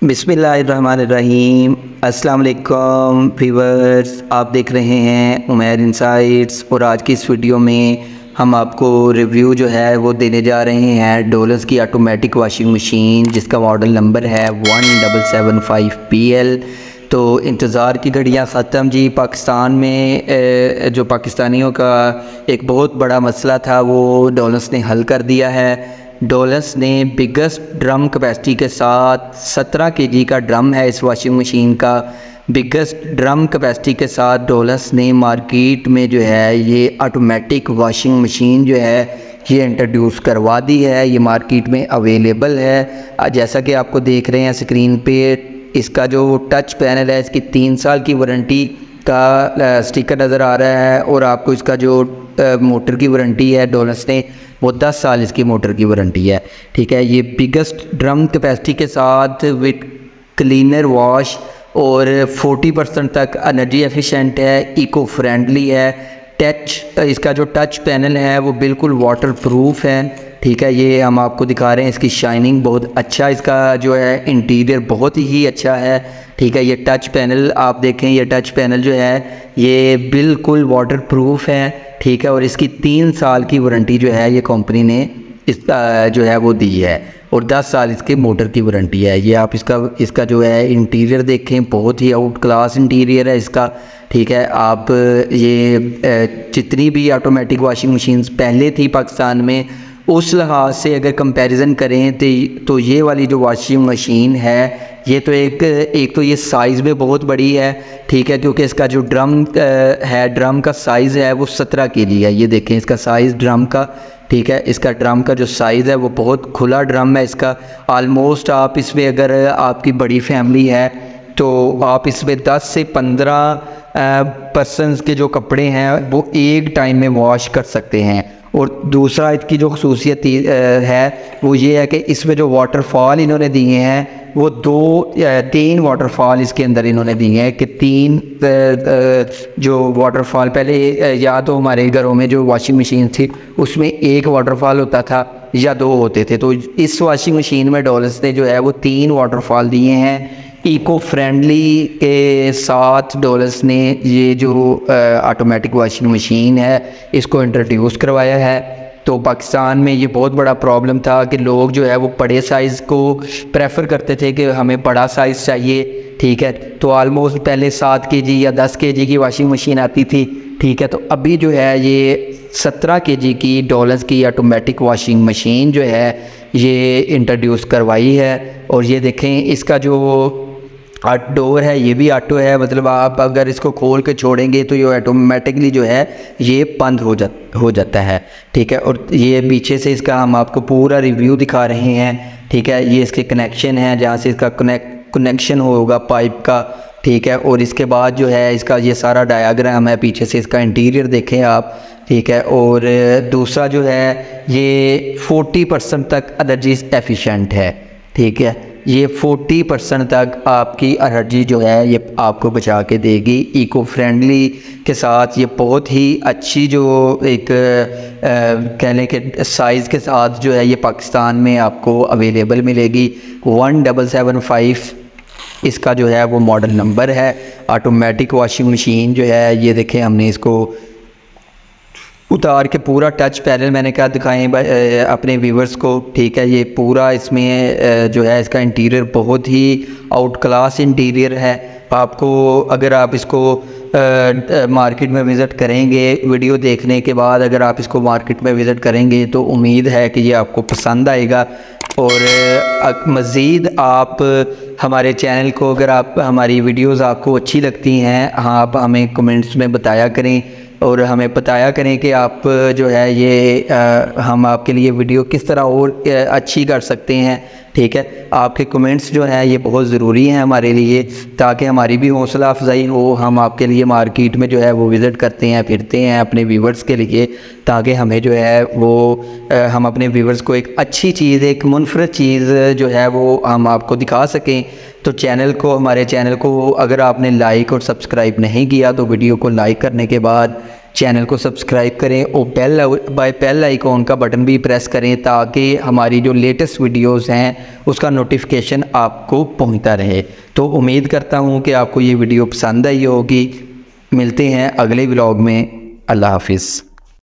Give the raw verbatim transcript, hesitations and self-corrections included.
बिस्मिल्लाहिर्रहमानिर्रहीम। अस्सलाम वालेकुम व्यूअर्स, आप देख रहे हैं उमैर इनसाइट्स और आज की इस वीडियो में हम आपको रिव्यू जो है वो देने जा रहे हैं डोलस की ऑटोमेटिक वॉशिंग मशीन जिसका मॉडल नंबर है one double seven five P L. तो इंतज़ार की घड़ियाँ ख़त्म जी। पाकिस्तान में जो पाकिस्तानियों का एक बहुत बड़ा मसला था वो डोलस ने हल कर दिया है। डोलस ने बिगेस्ट ड्रम कैपेसिटी के साथ सत्रह केजी का ड्रम है इस वॉशिंग मशीन का। बिगेस्ट ड्रम कैपेसिटी के साथ डोलस ने मार्केट में जो है ये ऑटोमेटिक वॉशिंग मशीन जो है ये इंट्रोड्यूस करवा दी है। ये मार्केट में अवेलेबल है। जैसा कि आपको देख रहे हैं स्क्रीन पे, इसका जो टच पैनल है इसकी तीन साल की वारंटी का स्टिकर नज़र आ रहा है और आपको इसका जो मोटर की वारंटी है डोलस ने वो दस साल इसकी मोटर की वारंटी है। ठीक है, ये बिगेस्ट ड्रम कैपेसिटी के साथ विद क्लीनर वॉश और चालीस परसेंट तक एनर्जी एफिशिएंट है, इको फ्रेंडली है। टच इसका जो टच पैनल है वो बिल्कुल वाटर प्रूफ है। ठीक है, ये हम आपको दिखा रहे हैं। इसकी शाइनिंग बहुत अच्छा, इसका जो है इंटीरियर बहुत ही अच्छा है। ठीक है, ये टच पैनल आप देखें, ये टच पैनल जो है ये बिल्कुल वाटर प्रूफ है। ठीक है, और इसकी तीन साल की वारंटी जो है ये कंपनी ने इसका जो है वो दी है और दस साल इसके मोटर की वारंटी है। ये आप इसका इसका जो है इंटीरियर देखें, बहुत ही आउट क्लास इंटीरियर है इसका। ठीक है, आप ये जितनी भी ऑटोमेटिक वॉशिंग मशीन्स पहले थी पाकिस्तान में उस लिहाज से अगर कंपैरिजन करें तो तो ये वाली जो वॉशिंग मशीन है ये तो एक एक तो ये साइज़ में बहुत बड़ी है। ठीक है, क्योंकि इसका जो ड्रम है, ड्रम का साइज़ है वो सत्रह के जी है। ये देखें इसका साइज़ ड्रम का। ठीक है, इसका ड्रम का जो साइज़ है वो बहुत खुला ड्रम है इसका। आलमोस्ट आप इसमें अगर आपकी बड़ी फैमिली है तो आप इसमें दस से पंद्रह पर्सनस के जो कपड़े हैं वो एक टाइम में वॉश कर सकते हैं। और दूसरा इसकी जो खसूसियत है वो ये है कि इसमें जो वाटरफॉल इन्होंने दिए हैं वो दो तीन वाटरफॉल इसके अंदर इन्होंने दिए हैं कि तीन जो वाटरफॉल पहले या तो हमारे घरों में जो वॉशिंग मशीन थी उसमें एक वाटरफॉल होता था या दो होते थे। तो इस वॉशिंग मशीन में डोलस ने जो है वो तीन वाटरफॉल दिए हैं। इको फ्रेंडली के साथ डोलस ने ये जो ऑटोमेटिक वॉशिंग मशीन है इसको इंट्रोड्यूस करवाया है। तो पाकिस्तान में ये बहुत बड़ा प्रॉब्लम था कि लोग जो है वो बड़े साइज़ को प्रेफर करते थे कि हमें बड़ा साइज़ चाहिए। ठीक है, तो आलमोस्ट पहले सात के जी या दस के जी की वॉशिंग मशीन आती थी। ठीक है, तो अभी जो है ये सत्रह के जी की डोलस की ऑटोमेटिक वॉशिंग मशीन जो है ये इंट्रोड्यूस करवाई है। और ये देखें इसका जो डोर है ये भी ऑटो है, मतलब आप अगर इसको खोल के छोड़ेंगे तो ये ऑटोमेटिकली जो है ये बंद हो जा हो जाता है। ठीक है, और ये पीछे से इसका हम आपको पूरा रिव्यू दिखा रहे हैं। ठीक है, ये इसके कनेक्शन है जहाँ से इसका कनेक्ट कनेक्शन होगा पाइप का। ठीक है, और इसके बाद जो है इसका ये सारा डायाग्राम है, पीछे से इसका इंटीरियर देखें आप। ठीक है, और दूसरा जो है ये चालीस परसेंट तक एनर्जी एफिशिएंट है। ठीक है, ये चालीस परसेंट तक आपकी एनर्जी जो है ये आपको बचा के देगी। इको फ्रेंडली के साथ ये बहुत ही अच्छी जो एक कह लें कि साइज़ के साथ जो है ये पाकिस्तान में आपको अवेलेबल मिलेगी। वन डबल सेवन फाइव इसका जो है वो मॉडल नंबर है। ऑटोमेटिक वॉशिंग मशीन जो है ये देखें, हमने इसको उतार के पूरा टच पैनल मैंने क्या दिखाएं अपने व्यूवर्स को। ठीक है, ये पूरा इसमें जो है इसका इंटीरियर बहुत ही आउट क्लास इंटीरियर है। आपको अगर आप इसको मार्केट में विज़िट करेंगे, वीडियो देखने के बाद अगर आप इसको मार्केट में विज़िट करेंगे तो उम्मीद है कि ये आपको पसंद आएगा। और मज़ीद आप हमारे चैनल को, अगर आप हमारी वीडियोज़ आपको अच्छी लगती हैं, हाँ आप हमें कमेंट्स में बताया करें और हमें बताया करें कि आप जो है ये आ, हम आपके लिए वीडियो किस तरह और अच्छी कर सकते हैं। ठीक है, आपके कमेंट्स जो हैं ये बहुत ज़रूरी हैं हमारे लिए, ताकि हमारी भी हौसला अफजाई हो। हम आपके लिए मार्केट में जो है वो विज़िट करते हैं, फिरते हैं अपने व्यूवर्स के लिए, ताकि हमें जो है वो आ, हम अपने व्यूवर्स को एक अच्छी चीज़, एक मुनफरद चीज़ जो है वो हम आपको दिखा सकें। तो चैनल को, हमारे चैनल को अगर आपने लाइक और सब्सक्राइब नहीं किया तो वीडियो को लाइक करने के बाद चैनल को सब्सक्राइब करें और बेल बाय बेल आइकॉन का बटन भी प्रेस करें ताकि हमारी जो लेटेस्ट वीडियोस हैं उसका नोटिफिकेशन आपको पहुंचता रहे। तो उम्मीद करता हूं कि आपको ये वीडियो पसंद आई होगी। मिलते हैं अगले व्लॉग में। अल्लाह हाफिज़।